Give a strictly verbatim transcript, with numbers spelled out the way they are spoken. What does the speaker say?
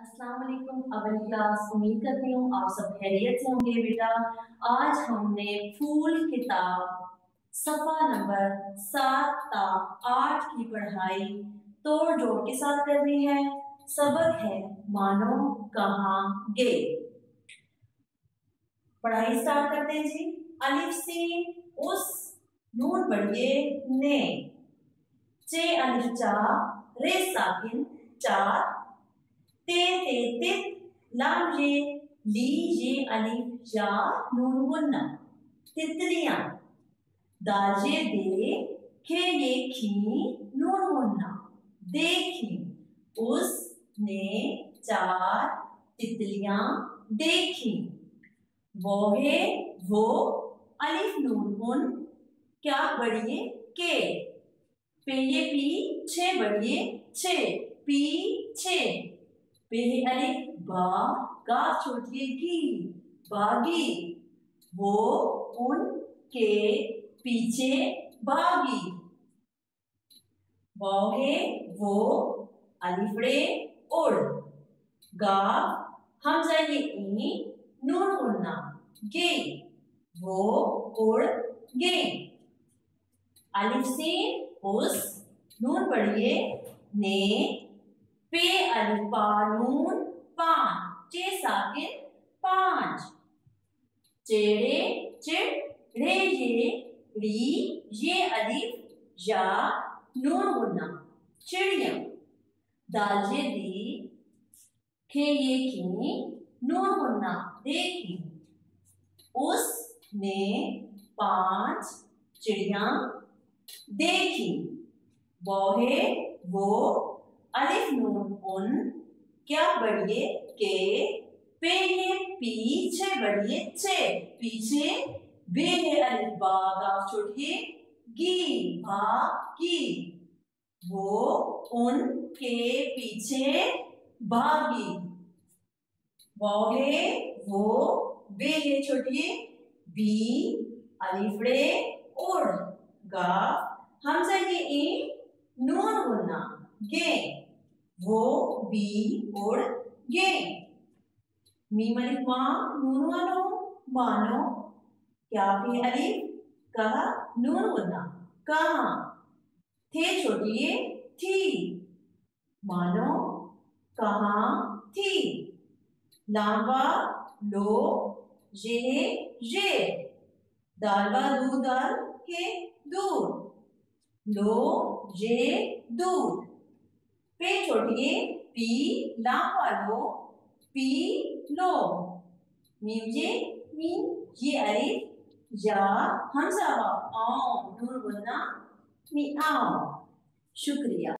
अस्सलाम वालेकुम अव्वल क्लास। उम्मीद करती हूँ आप सब खैरियत से होंगे। बेटा आज हमने फूल किताब सफा नंबर सात ता आठ की पढ़ाई तोड़ जोड़ के साथ करनी है। सबक है मानो कहाँ गे। पढ़ाई स्टार्ट करते हैं जी। अलिफ सीन उस नून पढ़िए ने चे अलिफ चा रे साकिन चार ते ते तित लाम ये ली ये अलिफ या नून गुन्ना तितलियां दाजे दे खे ये खी नून गुन्ना देखी उसने चार तितलियां देखी। वो है वो अलिफ नून गुन क्या बढ़िए के पे ये पी छे बढ़िए छे पी छे पे अलिफ बा गा छोटिए की बागी वो उनके पीछे भागी। वो है वो अलिफड़े उड़ गा हम जाइए ई नून उड़ना गे वो उड़ गे। अलिफ से उस नून पढ़िए ने पे अलिफ पा नून पान चे साकिन पांच चेड़े चिड़ रे ये री ये अलिफ या नून गुन्ना चिड़िया दालजे दी खे ये की नून गुन्ना देखी उसने पांच चिड़िया देखी। वो है वो अलिफ नून उन क्या बढ़िए के पे ये पीछे बढ़िए छे पीछे बे है अलिफ बागा छोटिए गी भागी वो उनके पीछे भागी। वो है वो बे है छोटिए बी अलिफड़े उड़ गा हम जाइए ई नून गुन्ना गे वो बी उड़ गे। मीम अलिफ मां नून वालो मानो क्या पे अलिफ कहा नून गुन्ना कहा थे छोटिए थी मानो कहाँ थी लावा लो ये ये दालवा दू दाल के दूध लो ये दूध पे छोटिए पी लावा लो पी लो मीम ये मीम ये अलिफ या हमजा आओ नून गुन्ना मी आओ। शुक्रिया।